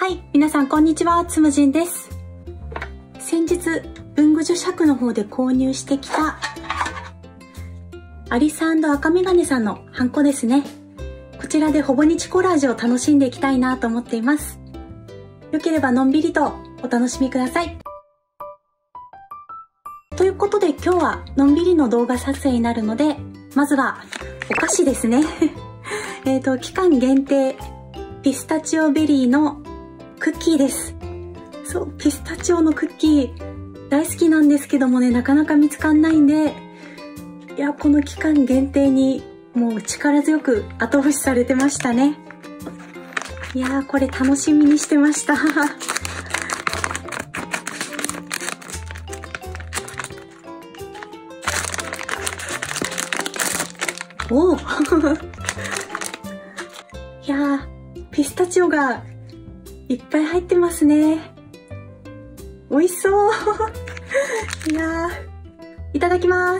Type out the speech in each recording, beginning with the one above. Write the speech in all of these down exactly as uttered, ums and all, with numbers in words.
はい、皆さんこんにちは、つむじんです。先日文具女爵の方で購入してきたアリス&赤メガネさんのハンコですね。こちらでほぼ日コラージュを楽しんでいきたいなと思っています。よければのんびりとお楽しみください。ということで今日はのんびりの動画撮影になるので、まずはお菓子ですねえっと期間限定ピスタチオベリーのクッキーです。そう、ピスタチオのクッキー大好きなんですけどもね、なかなか見つかんないんで、いや、この期間限定にもう力強く後押しされてましたね。いやー、これ楽しみにしてましたおおいやー、ピスタチオがいっぱい入ってますね。美味しそういやー、いただきます。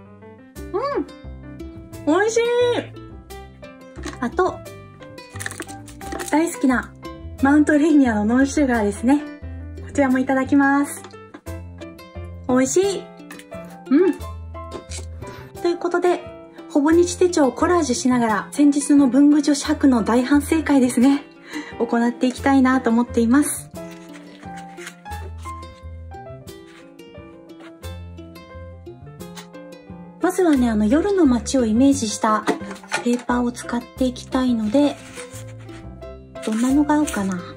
うん、美味しい。あと大好きなマウントレーニアのノンシュガーですね。こちらもいただきます。美味しい。うん。ということで、ほぼ日手帳をコラージュしながら先日の文具女子博の大反省会ですね、行っていきたいなと思っています。まずはね、あの夜の街をイメージしたペーパーを使っていきたいので、どんなのが合うかな。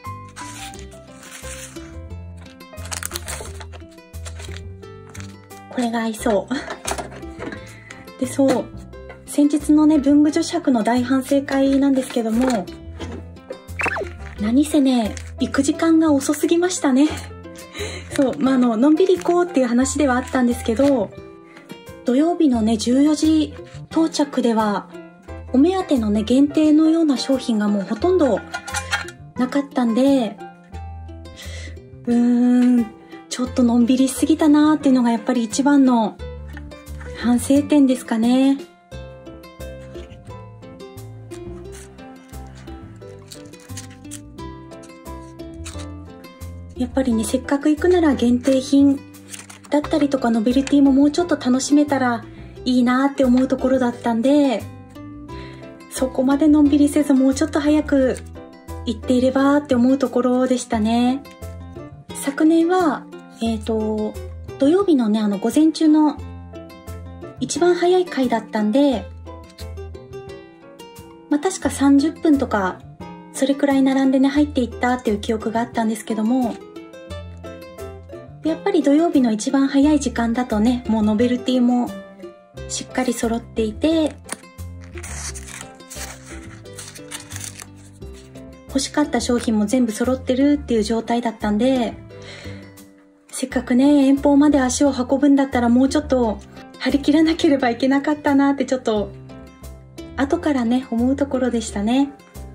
これが合いそうで、そう先日のね文具女子博の大反省会なんですけども、何せね行く時間が遅すぎましたねそう、まあ、あののんびり行こうっていう話ではあったんですけど、土曜日のねじゅうよじ到着ではお目当てのね限定のような商品がもうほとんどなかったんで、うーんちょっとのんびりしすぎたなーっていうのがやっぱり一番の反省点ですかね。やっぱりね、せっかく行くなら限定品だったりとかノベルティももうちょっと楽しめたらいいなって思うところだったんで、そこまでのんびりせずもうちょっと早く行っていればって思うところでしたね。昨年はえっと土曜日のねあの午前中の一番早い回だったんで、まあ確かさんじゅっぷんとかそれくらい並んでね入っていったっていう記憶があったんですけども、やっぱり土曜日の一番早い時間だとね、もうノベルティもしっかり揃っていて、欲しかった商品も全部揃ってるっていう状態だったんで、せっかくね遠方まで足を運ぶんだったらもうちょっと張り切らなければいけなかったなってちょっと後からね思うところでしたね。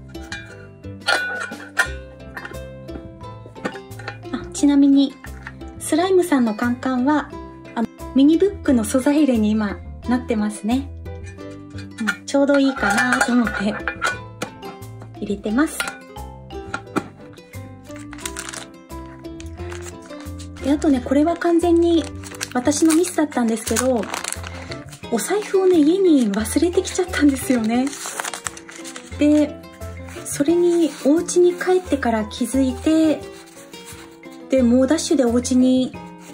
あ、ちなみにスライムさんのカンカンはあのミニブックの素材入れに今なってますね、うん、ちょうどいいかなと思って入れてます。で、あとね、これは完全に私のミスだったんですけど、お財布をね家に忘れてきちゃったんですよね。で、それにお家に帰ってから気づいて、でもうダッシュでお家に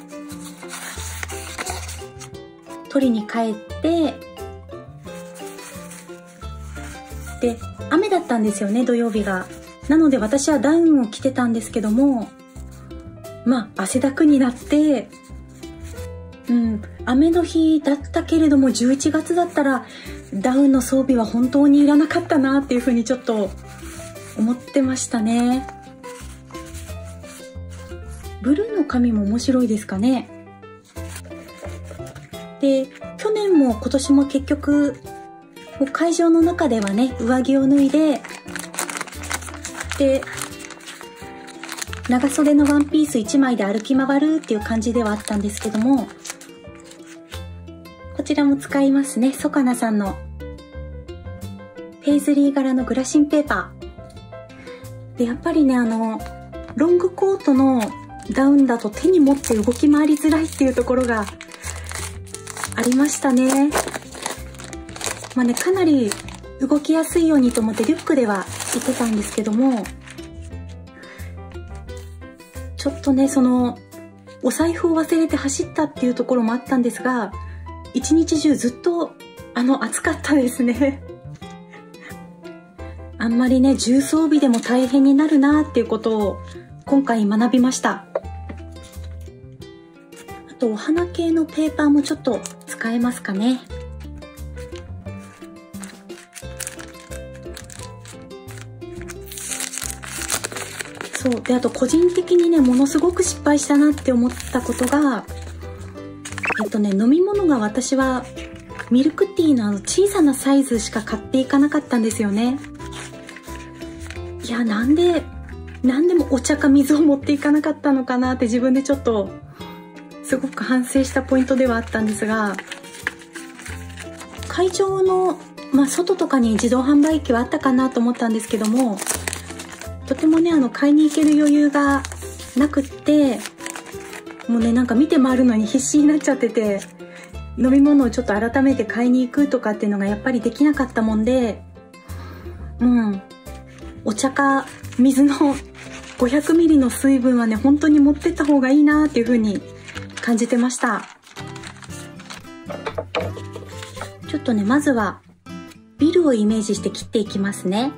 取りに帰って、で雨だったんですよね土曜日が。なので私はダウンを着てたんですけども、まあ汗だくになって、うん、雨の日だったけれどもじゅういちがつだったらダウンの装備は本当にいらなかったなっていうふうにちょっと思ってましたね。ブルーの髪も面白いですかね。で、去年も今年も結局もう会場の中ではね上着を脱いで、で長袖のワンピースいちまいで歩き回るっていう感じではあったんですけども、こちらも使いますね。ソカナさんのペイズリー柄のグラシンペーパー。 でやっぱりね、あのロングコートのダウンだと手に持って動き回りづらいっていうところがありましたね。まあね、かなり動きやすいようにと思ってリュックでは行ってたんですけども、ちょっとね、そのお財布を忘れて走ったっていうところもあったんですが、一日中ずっとあの暑かったですね。あんまりね、重装備でも大変になるなっていうことを今回学びました。あとお花系のペーパーもちょっと使えますかね。そうで、あと個人的にね、ものすごく失敗したなって思ったことが、えっとね、飲み物が私はミルクティーのあの小さなサイズしか買っていかなかったんですよね。いや、なんでなんでもお茶か水を持っていかなかったのかなって自分でちょっとすごく反省したポイントではあったんですが、会場の、まあ、外とかに自動販売機はあったかなと思ったんですけども、とてもね、あの買いに行ける余裕がなくって、もうね、なんか見て回るのに必死になっちゃってて、飲み物をちょっと改めて買いに行くとかっていうのがやっぱりできなかったもんで、うんお茶か水のごひゃくミリの水分はね、本当に持ってった方がいいなっていう風に感じてました。ちょっとね、まずはビルをイメージして切っていきますね。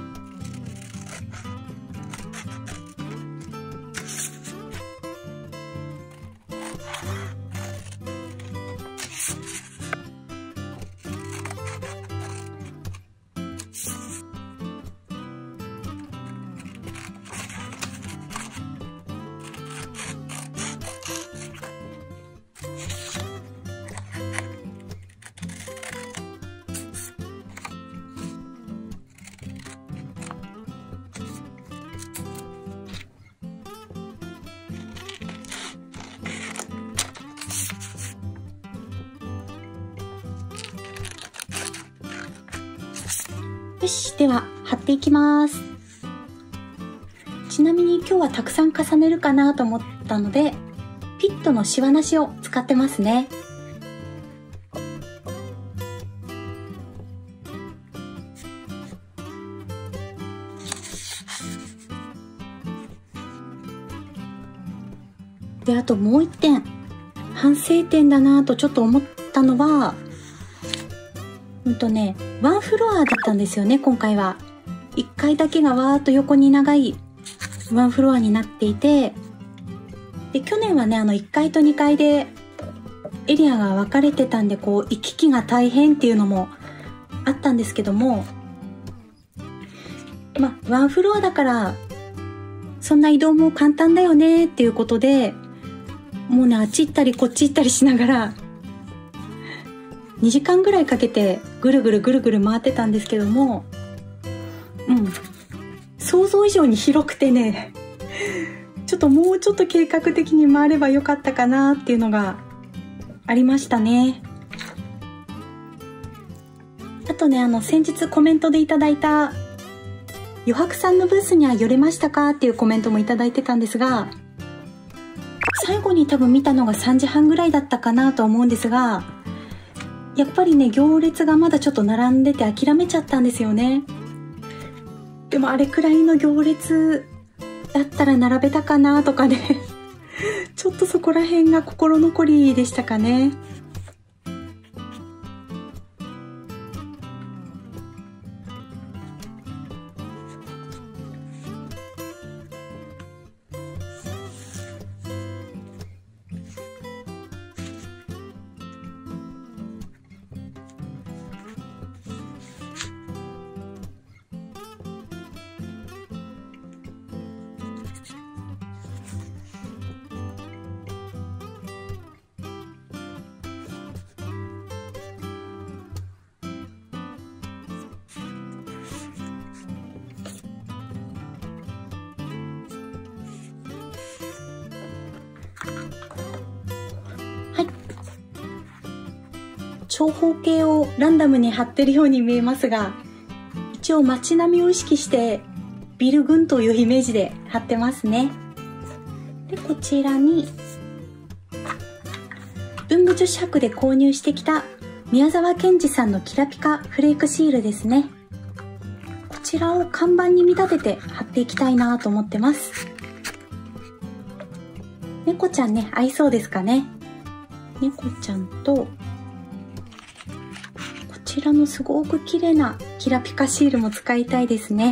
よし、では貼っていきます。ちなみに今日はたくさん重ねるかなと思ったので、ピットのシワなしを使ってますね。で、あともう一点反省点だなとちょっと思ったのは、うんとね、ワンフロアだったんですよね。今回はいっかいだけがわーっと横に長いワンフロアになっていて、で去年はね、あのいっかいとにかいでエリアが分かれてたんで、こう行き来が大変っていうのもあったんですけども、まあワンフロアだからそんな移動も簡単だよねっていうことで、もうね、あっち行ったりこっち行ったりしながらにじかんぐらいかけてぐるぐるぐるぐる回ってたんですけども、うん想像以上に広くてね、ちょっともうちょっと計画的に回ればよかったかなっていうのがありましたね。あとね、あの先日コメントでいただいた余白さんのブースには寄れましたかっていうコメントもいただいてたんですが、最後に多分見たのがさんじはんぐらいだったかなと思うんですが、やっぱりね、行列がまだちょっと並んでて諦めちゃったんですよね。でもあれくらいの行列だったら並べたかなとかねちょっとそこら辺が心残りでしたかね。はい、長方形をランダムに貼ってるように見えますが、一応街並みを意識してビル群というイメージで貼ってますね。で、こちらに文具女子博で購入してきた宮沢賢治さんのキラピカフレークシールですね。こちらを看板に見立てて貼っていきたいなと思ってます。猫ちゃんね、合いそうですかね。猫ちゃんと、こちらのすごく綺麗なキラピカシールも使いたいですね。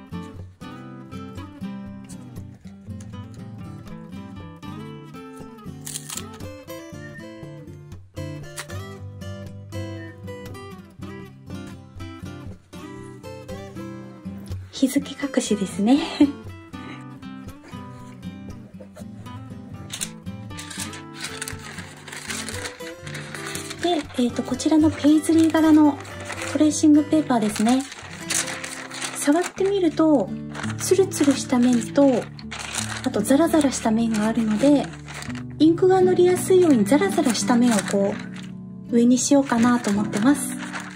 日付隠しですね。で、えーと、こちらのペイズリー柄のトレーシングペーパーですね。触ってみると、ツルツルした面と、あとザラザラした面があるので、インクが乗りやすいようにザラザラした面をこう、上にしようかなと思ってます。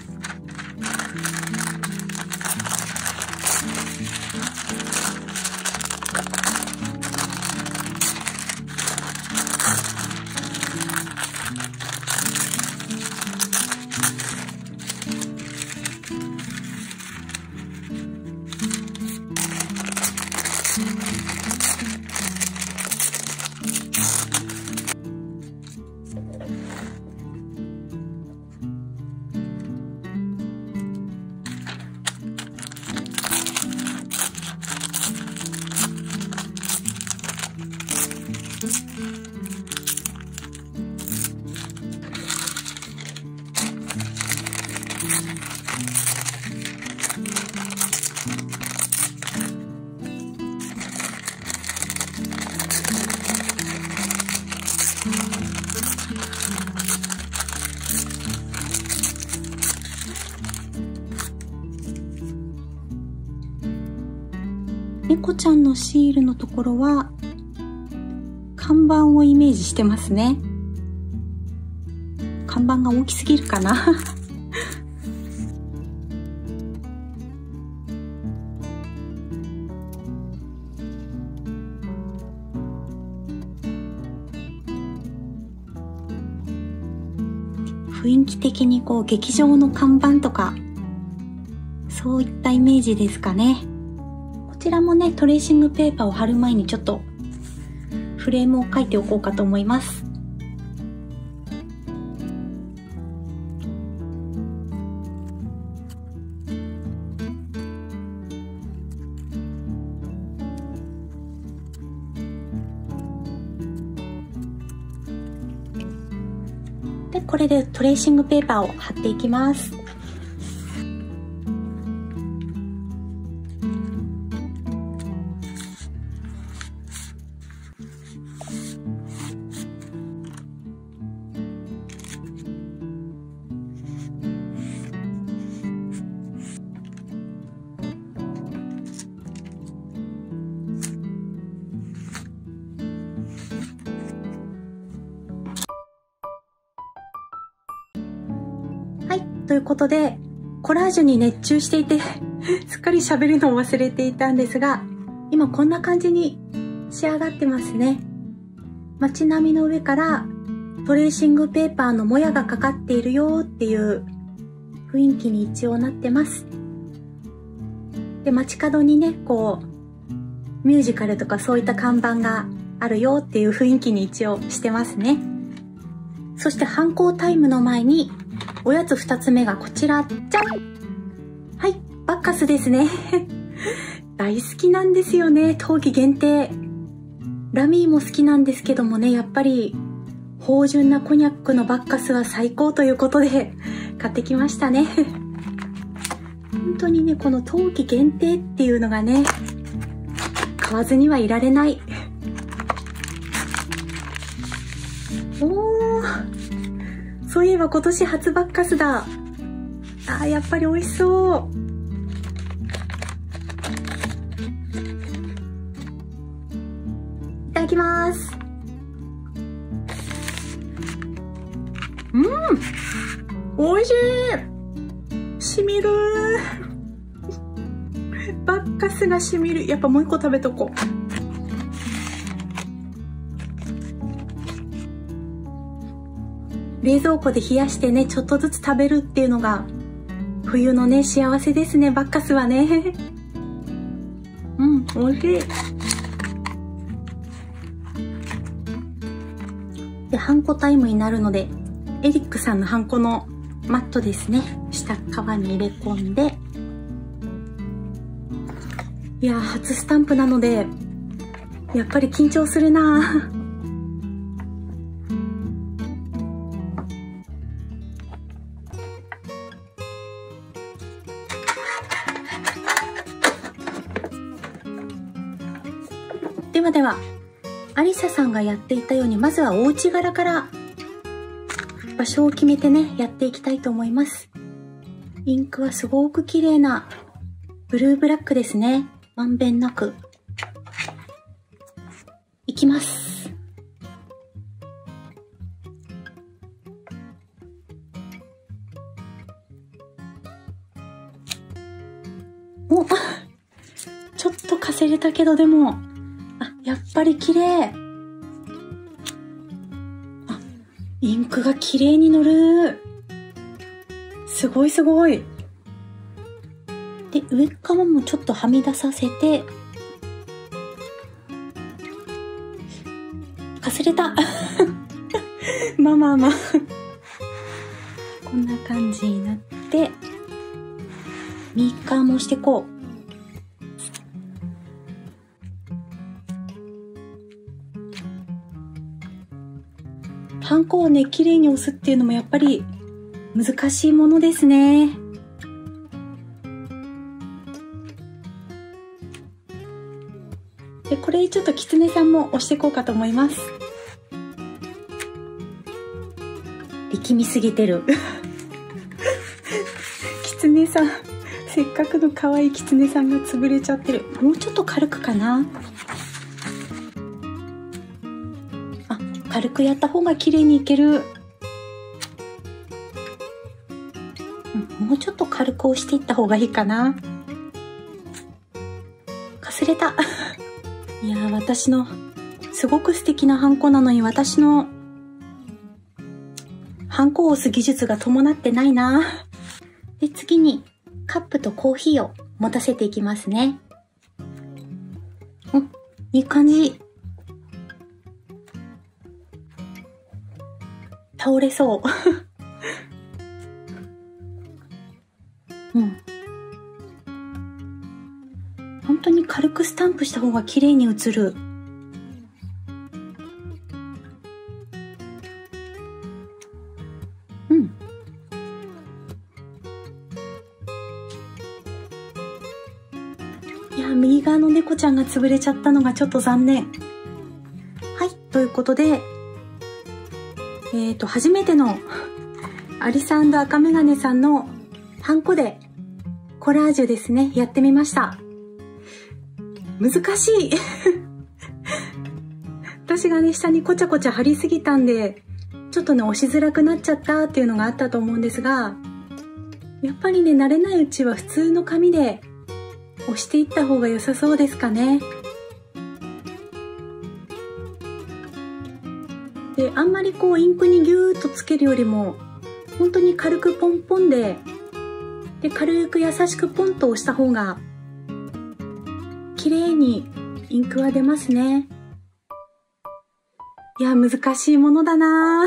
猫ちゃんのシールのところは看板をイメージしてますね。看板が大きすぎるかな。雰囲気的にこう劇場の看板とかそういったイメージですかね。こちらもね、トレーシングペーパーを貼る前にちょっとフレームを描いておこうかと思います。で、これでトレーシングペーパーを貼っていきます。はい、ということでコラージュに熱中していてすっかり喋るのを忘れていたんですが、今こんな感じに仕上がってますね。街並みの上からトレーシングペーパーのもやがかかっているよっていう雰囲気に一応なってます。で、街角にね、こうミュージカルとかそういった看板があるよっていう雰囲気に一応してますね。そして反抗タイムの前におやつふたつめがこちら、じゃん！はい、バッカスですね。大好きなんですよね、冬季限定。ラミーも好きなんですけどもね、やっぱり芳醇なコニャックのバッカスは最高ということで買ってきましたね。本当にね、この冬季限定っていうのがね、買わずにはいられない。おー、そういえば今年初バッカスだ。あー、やっぱり美味しそう。いただきます。うん、美味しい。しみる。 バッカスがしみる。やっぱもう一個食べとこう。冷蔵庫で冷やしてね、ちょっとずつ食べるっていうのが冬のね、幸せですね、バッカスはね。うん、おいしい。で、ハンコタイムになるので、エリックさんのハンコのマットですね、下側に入れ込んで、いやー、初スタンプなのでやっぱり緊張するな。ではでは、アリサさんがやっていたように、まずはお家柄から場所を決めてね、やっていきたいと思います。インクはすごく綺麗なブルーブラックですね。まんべんなくいきます。お、ちょっとかせれたけど、でもあ、やっぱり綺麗。あ、インクが綺麗に乗る。すごいすごい。で、上側もちょっとはみ出させて、かすれた。まあまあまあ。こんな感じになって、右側も押していこう。ハンコをね、綺麗に押すっていうのもやっぱり難しいものですね。で、これちょっとキツネさんも押していこうかと思います。力みすぎてる。キツネさん、せっかくの可愛いキツネさんが潰れちゃってる。もうちょっと軽くかな。あ、軽くやった方が綺麗にいける。うん、もうちょっと軽く押していった方がいいかな。かすれた。いやー、私のすごく素敵なハンコなのに、私のハンコを押す技術が伴ってないな。で、次にカップとコーヒーを持たせていきますね。うん、いい感じ。倒れそう。うん。本当に軽くスタンプした方が綺麗に映る。うん。いや、右側の猫ちゃんが潰れちゃったのがちょっと残念。はい、ということで、えっと、初めてのアリサ&赤メガネさんのハンコでコラージュですね、やってみました。難しい。私がね、下にこちゃこちゃ貼りすぎたんで、ちょっとね、押しづらくなっちゃったっていうのがあったと思うんですが、やっぱりね、慣れないうちは普通の紙で押していった方が良さそうですかね。で、あんまりこうインクにギューッとつけるよりも、本当に軽くポンポンで、で、軽く優しくポンと押した方が綺麗にインクは出ますね。いや、難しいものだな。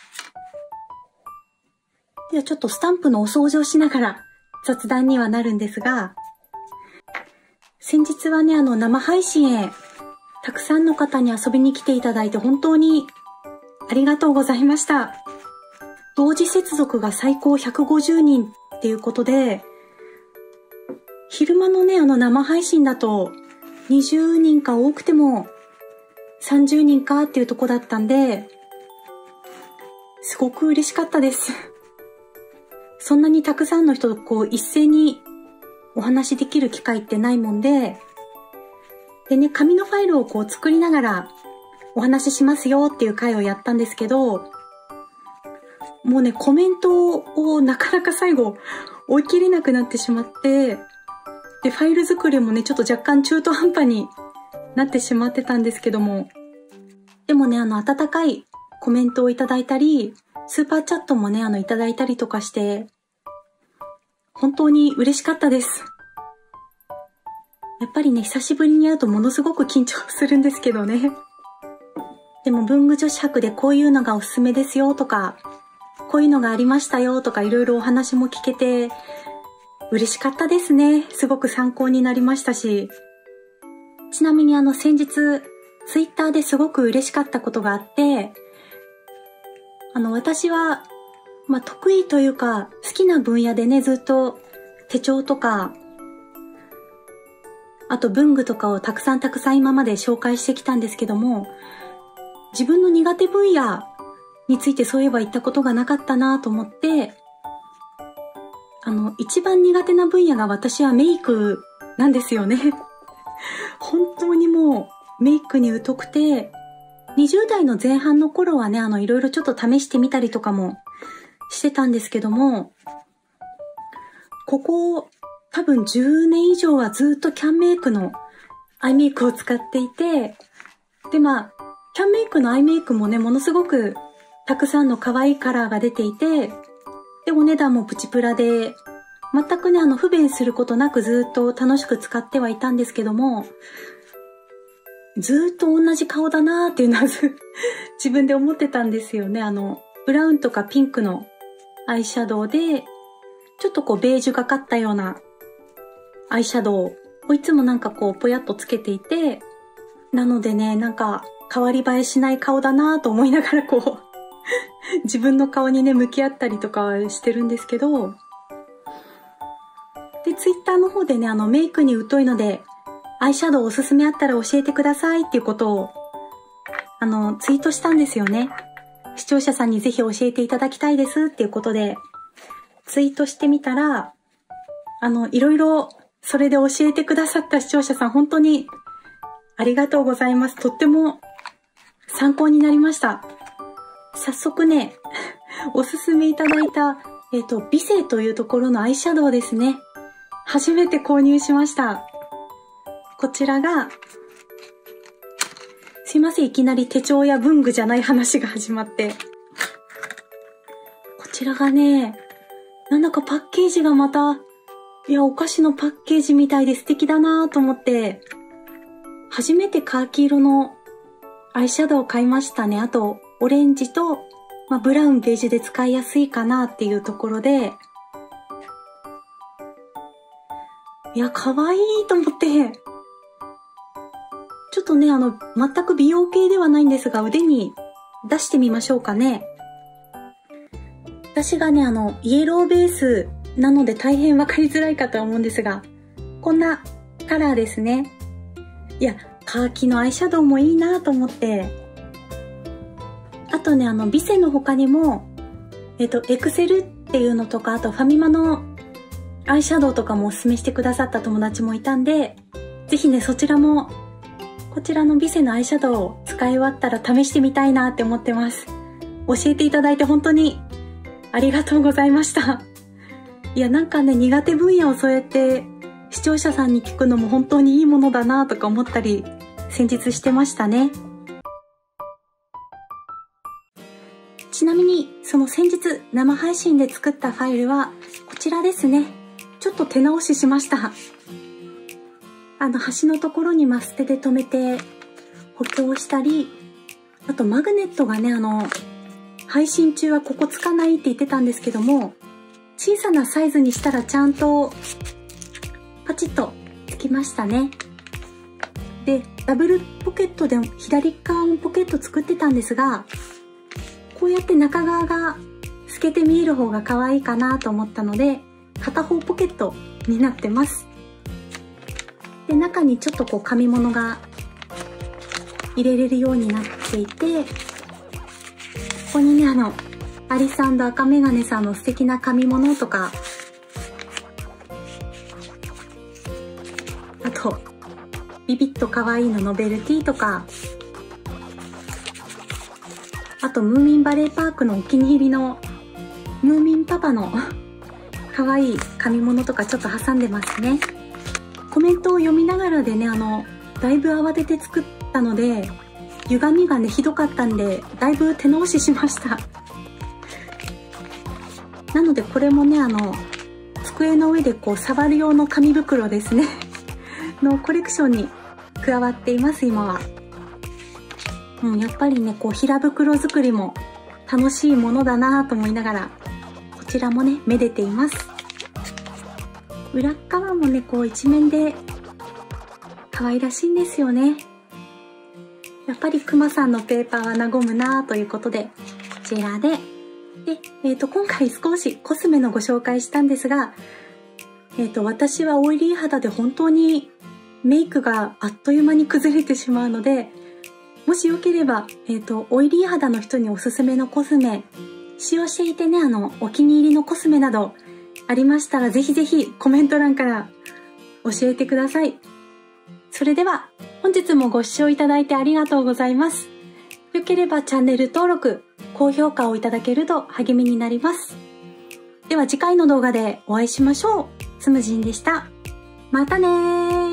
ではちょっとスタンプのお掃除をしながら雑談にはなるんですが、先日はね、あの生配信へたくさんの方に遊びに来ていただいて本当にありがとうございました。同時接続が最高ひゃくごじゅうにんっていうことで、昼間のね、あの生配信だとにじゅうにんか多くてもさんじゅうにんかっていうとこだったんで、すごく嬉しかったです。そんなにたくさんの人とこう一斉にお話しできる機会ってないもんで、でね、紙のファイルをこう作りながらお話ししますよっていう回をやったんですけど、もうね、コメントをなかなか最後追い切れなくなってしまって、 で、ファイル作りもね、ちょっと若干中途半端になってしまってたんですけども、でもね、あの、温かいコメントをいただいたり、スーパーチャットもね、あの、いただいたりとかして、本当に嬉しかったです。やっぱりね、久しぶりに会うとものすごく緊張するんですけどね。でも文具女子博でこういうのがおすすめですよとか、こういうのがありましたよとか、いろいろお話も聞けて、嬉しかったですね。すごく参考になりましたし。ちなみにあの先日、ツイッターですごく嬉しかったことがあって、あの私は、まあ、得意というか、好きな分野でね、ずっと手帳とか、あと文具とかをたくさんたくさん今まで紹介してきたんですけども、自分の苦手分野についてそういえば言ったことがなかったなと思って、あの、一番苦手な分野が私はメイクなんですよね。本当にもうメイクに疎くて、にじゅう代の前半の頃はね、あの、いろいろちょっと試してみたりとかもしてたんですけども、ここ多分じゅうねん以上はずっとキャンメイクのアイメイクを使っていて、でまあ、キャンメイクのアイメイクもね、ものすごくたくさんの可愛いカラーが出ていて、で、お値段もプチプラで、全くね、あの、不便することなくずっと楽しく使ってはいたんですけども、ずっと同じ顔だなーっていうのは自分で思ってたんですよね。あの、ブラウンとかピンクのアイシャドウで、ちょっとこうベージュがかったようなアイシャドウをいつもなんかこうぽやっとつけていて、なのでね、なんか変わり映えしない顔だなーと思いながらこう、自分の顔にね、向き合ったりとかしてるんですけど、で、ツイッターの方でね、あの、メイクに疎いので、アイシャドウおすすめあったら教えてくださいっていうことを、あの、ツイートしたんですよね。視聴者さんにぜひ教えていただきたいですっていうことで、ツイートしてみたら、あの、いろいろ、それで教えてくださった視聴者さん、本当にありがとうございます。とっても参考になりました。早速ね、おすすめいただいた、えっと、美声というところのアイシャドウですね。初めて購入しました。こちらが、すいません、いきなり手帳や文具じゃない話が始まって。こちらがね、なんだかパッケージがまた、いや、お菓子のパッケージみたいで素敵だなぁと思って、初めてカーキ色のアイシャドウを買いましたね。あと、オレンジと、まあ、ブラウン、ベージュで使いやすいかなっていうところで、いや、可愛いと思って、ちょっとね、あの、全く美容系ではないんですが、腕に出してみましょうかね。私がね、あの、イエローベースなので大変わかりづらいかとは思うんですが、こんなカラーですね。いや、カーキのアイシャドウもいいなと思って、あとね、あの、ビセの他にも、えっと、エクセルっていうのとか、あとファミマのアイシャドウとかもおすすめしてくださった友達もいたんで、ぜひね、そちらも、こちらのビセのアイシャドウを使い終わったら試してみたいなって思ってます。教えていただいて本当にありがとうございました。いや、なんかね、苦手分野をそうやって視聴者さんに聞くのも本当にいいものだなとか思ったり、先日してましたね。ちなみに、その先日生配信で作ったファイルはこちらですね。ちょっと手直ししました。あの、端のところにマステで留めて補強したり、あとマグネットがね、あの、配信中はここつかないって言ってたんですけども、小さなサイズにしたらちゃんとパチッとつきましたね。で、ダブルポケットで左側もポケット作ってたんですが、こうやって中側が透けて見える方が可愛いかなと思ったので、片方ポケットになってます。で、中にちょっとこう紙物が入れれるようになっていて、ここにね、あの、アリス&赤メガネさんの素敵な紙物とか、あと、ビビッと可愛いのノベルティとか、あと、ムーミンバレーパークのお気に入りのムーミンパパの可愛い紙物とかちょっと挟んでますね。 コメントを読みながらでね、あの、だいぶ慌てて作ったので、歪みがね、ひどかったんで、だいぶ手直ししました。なのでこれもね、あの、机の上でこう触る用の紙袋ですね。のコレクションに加わっています、今は。うん、やっぱりね、こう平袋作りも楽しいものだなぁと思いながら、こちらもね、めでています。裏側もね、こう一面で可愛らしいんですよね。やっぱりくまさんのペーパーは和むなぁということで、こちらで、で、えっと、今回少しコスメのご紹介したんですが、えっと、私はオイリー肌で本当にメイクがあっという間に崩れてしまうので、もしよければ、えっと、オイリー肌の人におすすめのコスメ、使用していてね、あの、お気に入りのコスメなどありましたら、ぜひぜひコメント欄から教えてください。それでは、本日もご視聴いただいてありがとうございます。よければチャンネル登録、高評価をいただけると励みになります。では次回の動画でお会いしましょう。つむじんでした。またねー。